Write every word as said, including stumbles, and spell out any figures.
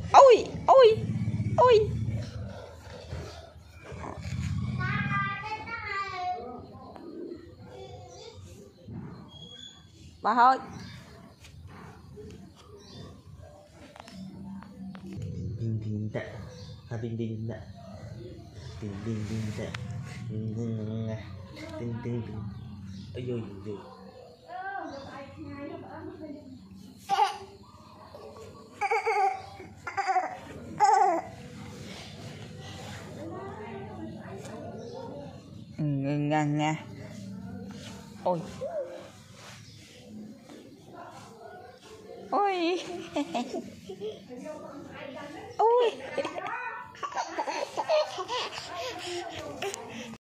Ôi ôi ôi. Bà thôi. Ding ding tak, ding ding tak, ding ding ding tak, ding ding ding ding ding. Ôi dồi dồi. Nga nga. Ôi. Ôi. Ôi.